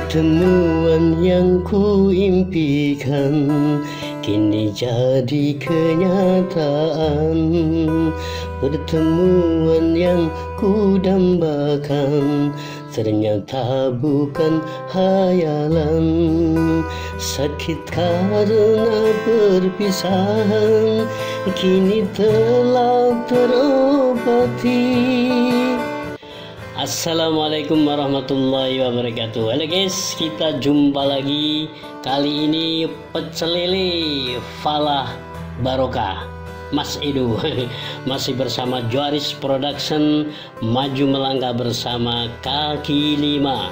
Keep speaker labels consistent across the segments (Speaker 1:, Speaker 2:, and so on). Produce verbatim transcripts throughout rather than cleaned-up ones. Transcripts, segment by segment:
Speaker 1: Pertemuan yang ku impikan kini jadi kenyataan. Pertemuan yang ku dambakan ternyata bukan hayalan. Sakit karena perpisahan kini telah terobati. Assalamualaikum warahmatullahi wabarakatuh. Halo guys, kita jumpa lagi. Kali ini pecel lele Falah Barokah Mas Edo masih bersama Juaris Production, maju melangkah bersama kaki lima.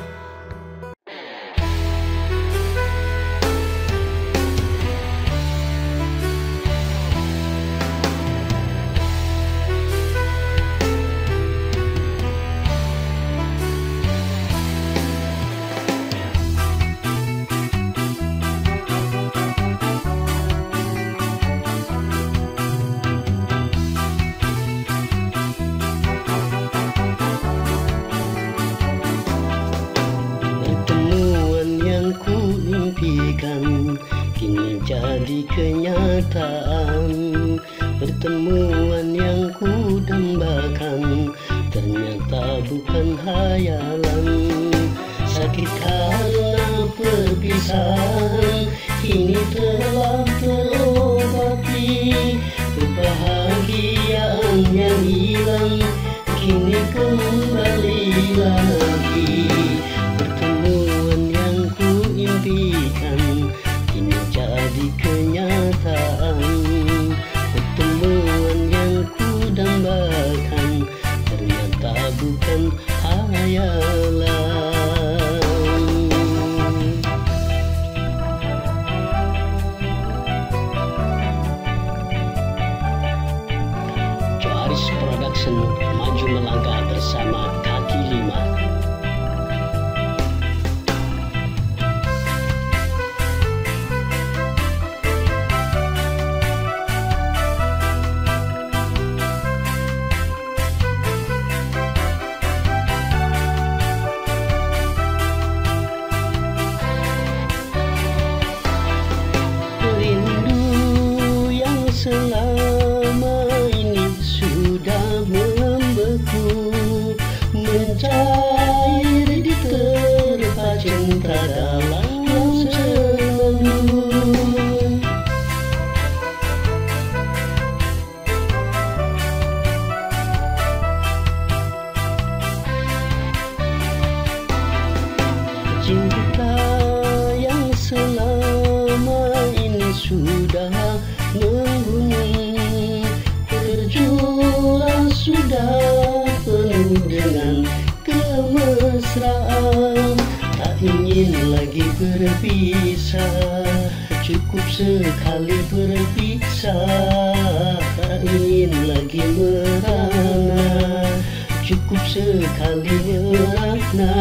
Speaker 1: Kini jadi kenyataan. Pertemuan yang ku dambakan ternyata bukan hayalan. Sakit karena perpisahan kini telah terobati. Kebahagiaan yang hilang kini kembali lagi. Pertemuan yang ku impikan kini jadi kenyataan. Pertemuan yang ku dambakan ternyata bukan hayalan. Juaris Production, maju melangkah bersama kaki lima. Selama ini sudah membeku, mencair di terpa cinta dalam senandung. Cinta yang selama ini sudah menggunung, berjuang sudah penuh dengan kemesraan. Tak ingin lagi berpisah, cukup sekali berpisah. Tak ingin lagi merana, cukup sekali merana.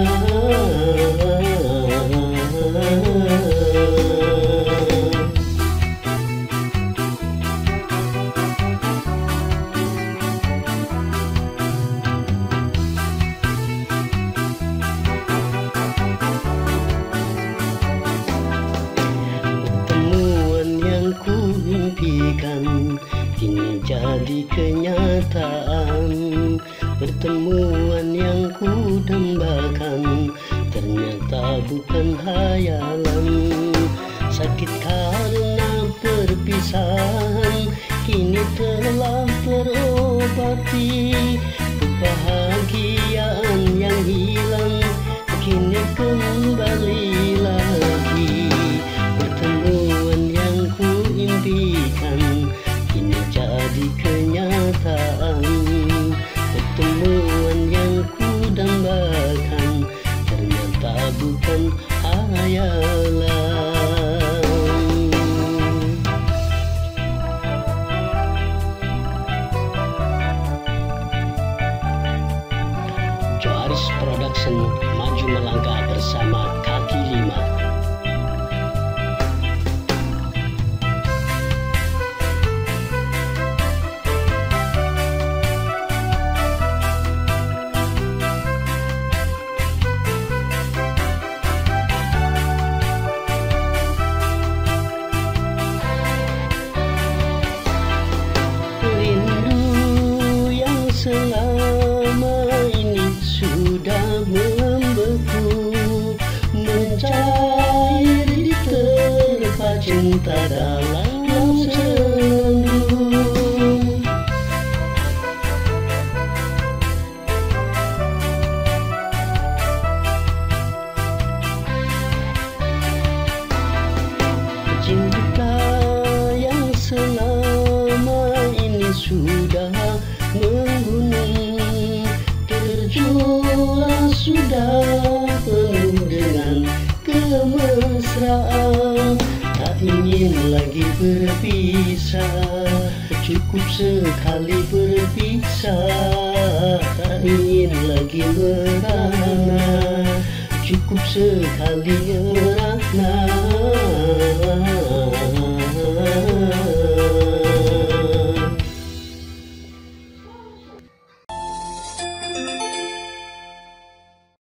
Speaker 1: Kini jadi kenyataan. Pertemuan yang ku dambakan ternyata bukan hayalan. Sakit karena perpisahan kini telah terobati. Kebahagiaan yang hilang kini kembali lagi. Pertemuan yang ku impikan kini jadi kenyataan. Pertemuan yang ku dambakan ternyata bukan hayalan. Juaris Production, maju melangkah bersama kaki lima. selama ini sudah membeku, mencair di terpa cinta dalam sendu. Cinta yang selama ini sudah menggunung, terjual sudah penuh dengan kemesraan. Tak ingin lagi berpisah, cukup sekali berpisah. Tak ingin lagi merana, cukup sekali merana.